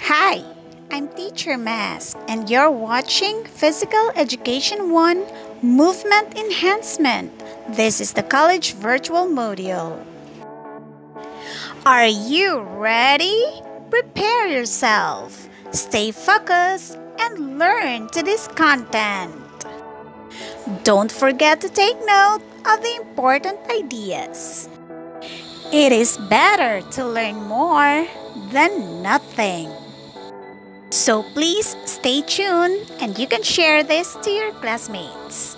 Hi, I'm Teacher Mask, and you're watching Physical Education 1 Movement Enhancement. This is the college virtual module. Are you ready? Prepare yourself. Stay focused and learn to this content. Don't forget to take note of the important ideas. It is better to learn more than nothing. So please stay tuned and you can share this to your classmates.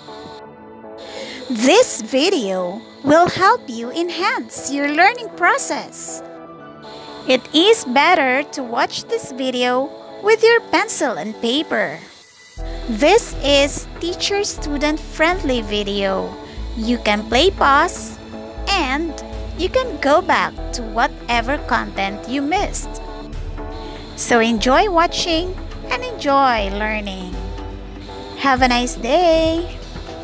This video will help you enhance your learning process. It is better to watch this video with your pencil and paper. This is teacher-student friendly video. You can play pause and you can go back to whatever content you missed. So enjoy watching and enjoy learning. Have a nice day!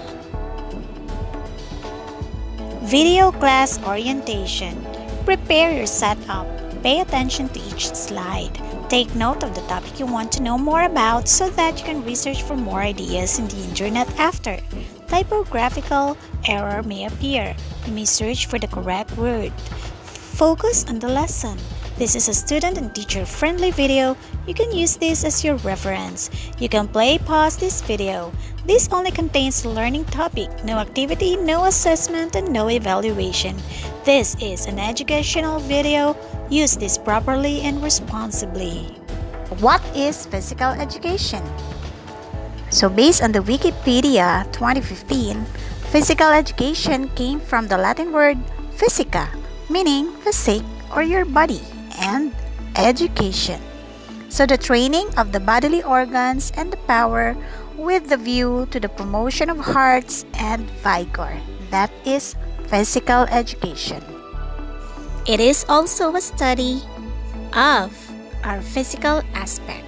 Video class orientation. Prepare your setup. Pay attention to each slide. Take note of the topic you want to know more about so that you can research for more ideas in the internet after. Typographical error may appear. You may search for the correct word. Focus on the lesson. This is a student and teacher-friendly video. You can use this as your reference. You can pause this video. This only contains the learning topic, no activity, no assessment, and no evaluation. This is an educational video. Use this properly and responsibly. What is physical education? So based on the Wikipedia 2015, physical education came from the Latin word physica, meaning physique or your body, and education. So the training of the bodily organs and the power with the view to the promotion of hearts and vigor. That is physical education. It is also a study of our physical aspect.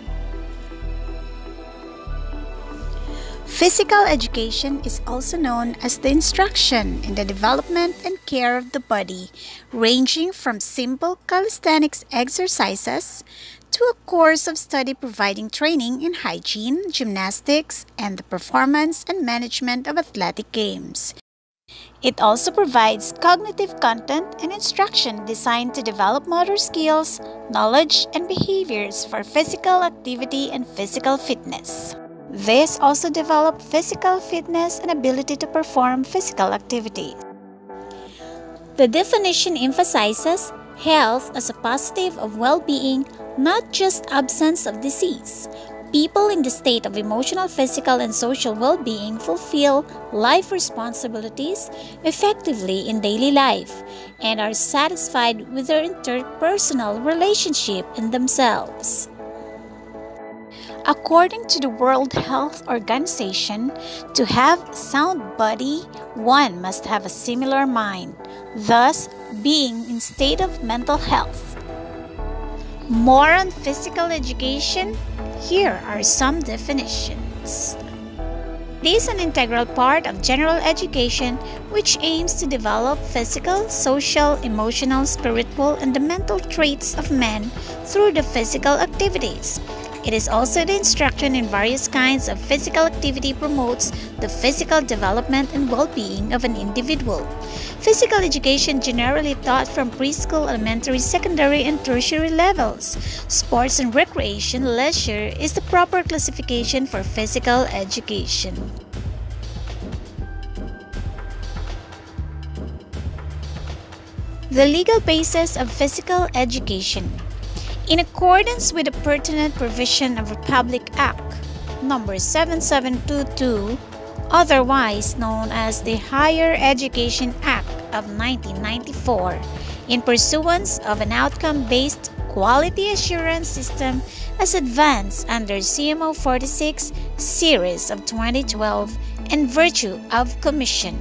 Physical education is also known as the instruction in the development and care of the body, ranging from simple calisthenics exercises to a course of study providing training in hygiene, gymnastics, and the performance and management of athletic games. It also provides cognitive content and instruction designed to develop motor skills, knowledge, and behaviors for physical activity and physical fitness. This also develops physical fitness and ability to perform physical activities. The definition emphasizes health as a positive of well-being, not just absence of disease. People in the state of emotional, physical, and social well-being fulfill life responsibilities effectively in daily life and are satisfied with their interpersonal relationship in themselves. According to the World Health Organization, to have a sound body, one must have a similar mind, thus being in state of mental health. More on physical education, here are some definitions. It is an integral part of general education which aims to develop physical, social, emotional, spiritual, and the mental traits of men through the physical activities. It is also the instruction in various kinds of physical activity promotes the physical development and well-being of an individual. Physical education generally taught from preschool, elementary, secondary, and tertiary levels. Sports and recreation, leisure is the proper classification for physical education. The legal basis of physical education. In accordance with the pertinent provision of Republic Act No. 7722, otherwise known as the Higher Education Act of 1994, in pursuance of an outcome-based quality assurance system as advanced under CMO 46 Series of 2012 in virtue of Commission.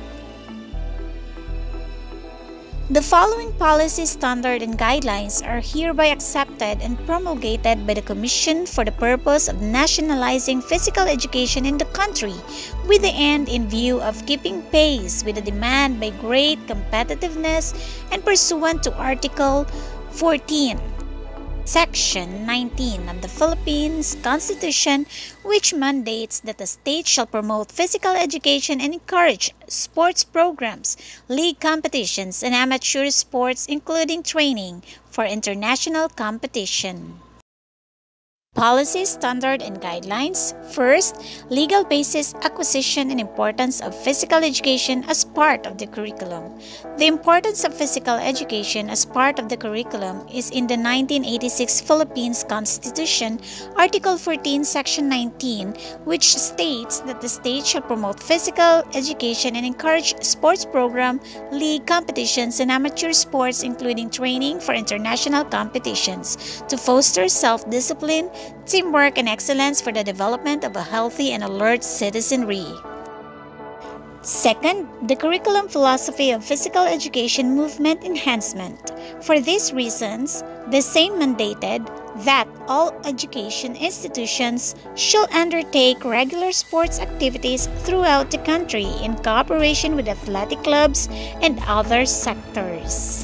The following policy, standard, and guidelines are hereby accepted and promulgated by the Commission for the purpose of nationalizing physical education in the country, with the end in view of keeping pace with the demand by great competitiveness and pursuant to Article 14 Section 19 of the Philippines Constitution, which mandates that the state shall promote physical education and encourage sports programs, league competitions, and amateur sports, including training for international competition. Policy, standard, and guidelines. First, legal basis, acquisition, and importance of physical education as part of the curriculum. The importance of physical education as part of the curriculum is in the 1986 Philippines Constitution, Article 14, Section 19, which states that the state shall promote physical education and encourage sports program, league competitions, and amateur sports, including training for international competitions, to foster self-discipline, teamwork, and excellence for the development of a healthy and alert citizenry. Second, the curriculum philosophy of physical education movement enhancement. For these reasons, the same mandated that all education institutions shall undertake regular sports activities throughout the country in cooperation with athletic clubs and other sectors.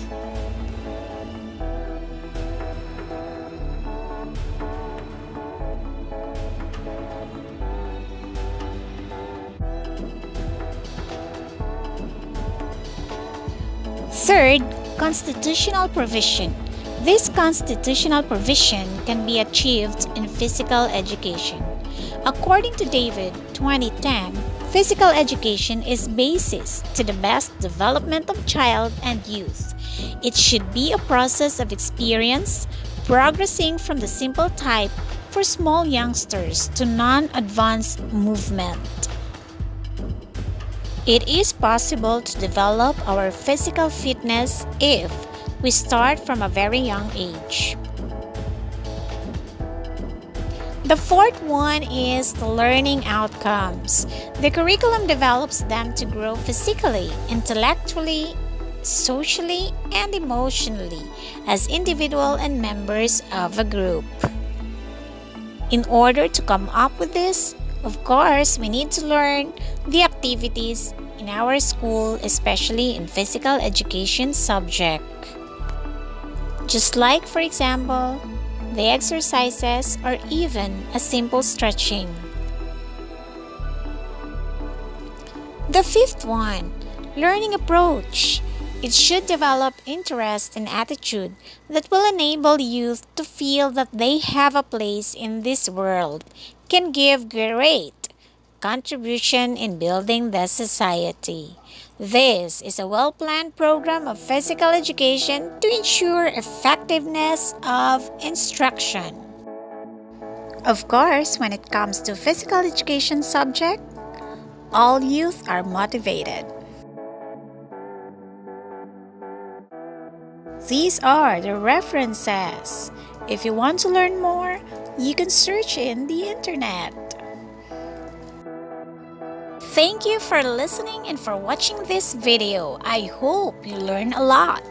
Third, constitutional provision. This constitutional provision can be achieved in physical education. According to David, 2010, physical education is basis to the best development of child and youth. It should be a process of experience, progressing from the simple type for small youngsters to non-advanced movement. It is possible to develop our physical fitness if we start from a very young age. The fourth one is the learning outcomes. The curriculum develops them to grow physically, intellectually, socially, and emotionally as individuals and members of a group. In order to come up with this, of course, we need to learn the activities in our school, especially in physical education subject. Just like, for example, the exercises or even a simple stretching. The fifth one, learning approach. It should develop interest and attitude that will enable youth to feel that they have a place in this world, can give great contribution in building the society. This is a well-planned program of physical education to ensure effectiveness of instruction. Of course, when it comes to physical education subject, all youth are motivated. These are the references. If you want to learn more, you can search in the internet. Thank you for listening and for watching this video. I hope you learn a lot.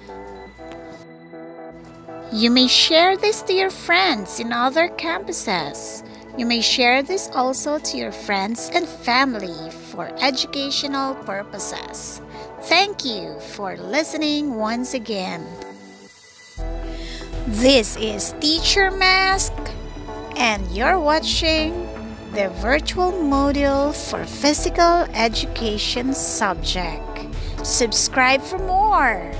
You may share this to your friends in other campuses. You may share this also to your friends and family for educational purposes. Thank you for listening once again. This is Teacher Mask, and you're watching the virtual module for physical education subject. Subscribe for more.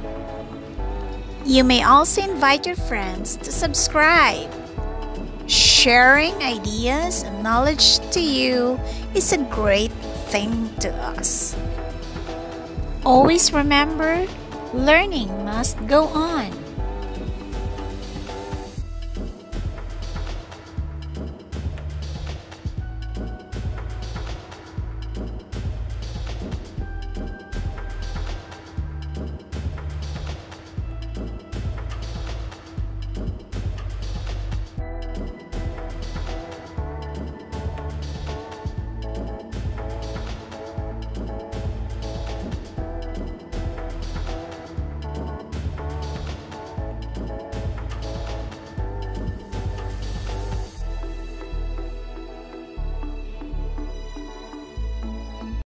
You may also invite your friends to subscribe. Sharing ideas and knowledge to you is a great thing to us. Always remember, learning must go on.